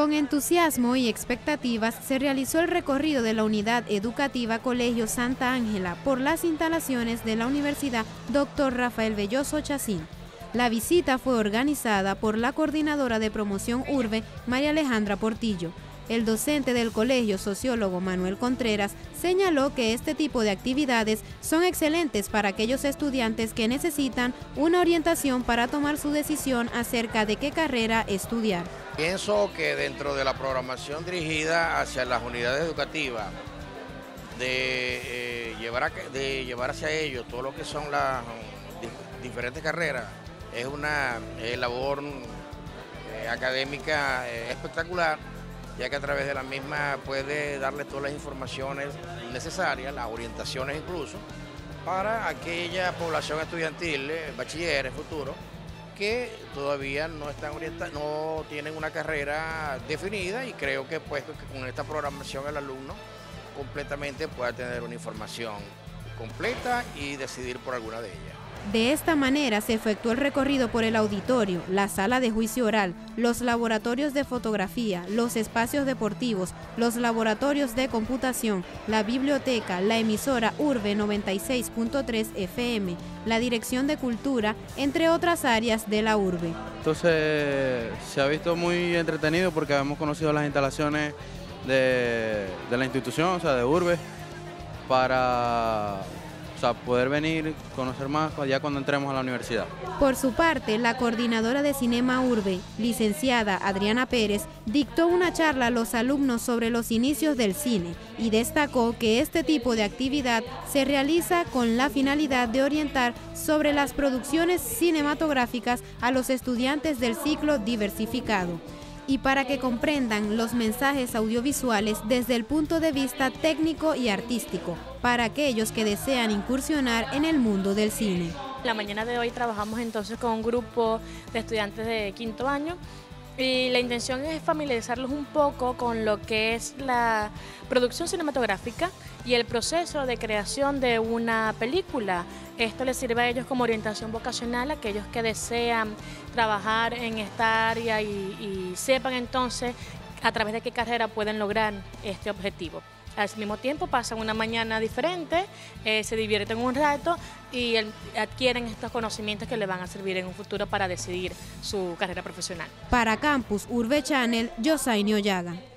Con entusiasmo y expectativas se realizó el recorrido de la unidad educativa Colegio Santa Ángela por las instalaciones de la Universidad Dr. Rafael Belloso Chacín. La visita fue organizada por la coordinadora de promoción Urbe, María Alejandra Portillo. El docente del colegio, sociólogo Manuel Contreras, señaló que este tipo de actividades son excelentes para aquellos estudiantes que necesitan una orientación para tomar su decisión acerca de qué carrera estudiar. Pienso que dentro de la programación dirigida hacia las unidades educativas, de llevar hacia ellos todo lo que son las diferentes carreras, es una labor académica espectacular, ya que a través de la misma puede darle todas las informaciones necesarias, las orientaciones incluso, para aquella población estudiantil, bachilleres futuros, que todavía no están no tienen una carrera definida, y creo que pues que con esta programación el alumno completamente pueda tener una información completa y decidir por alguna de ellas. De esta manera se efectuó el recorrido por el auditorio, la sala de juicio oral, los laboratorios de fotografía, los espacios deportivos, los laboratorios de computación, la biblioteca, la emisora Urbe 96.3 FM, la Dirección de Cultura, entre otras áreas de la Urbe. Entonces se ha visto muy entretenido porque hemos conocido las instalaciones de la institución, o sea, de Urbe, para poder venir, conocer más ya cuando entremos a la universidad. Por su parte, la coordinadora de Cinema Urbe, licenciada Adriana Pérez, dictó una charla a los alumnos sobre los inicios del cine y destacó que este tipo de actividad se realiza con la finalidad de orientar sobre las producciones cinematográficas a los estudiantes del ciclo diversificado, y para que comprendan los mensajes audiovisuales desde el punto de vista técnico y artístico, para aquellos que desean incursionar en el mundo del cine. La mañana de hoy trabajamos entonces con un grupo de estudiantes de quinto año, y la intención es familiarizarlos un poco con lo que es la producción cinematográfica y el proceso de creación de una película. Esto les sirve a ellos como orientación vocacional, a aquellos que desean trabajar en esta área y sepan entonces a través de qué carrera pueden lograr este objetivo. Al mismo tiempo pasan una mañana diferente, se divierten un rato y adquieren estos conocimientos que les van a servir en un futuro para decidir su carrera profesional. Para Campus Urbe Channel, Yosaini Ollaga.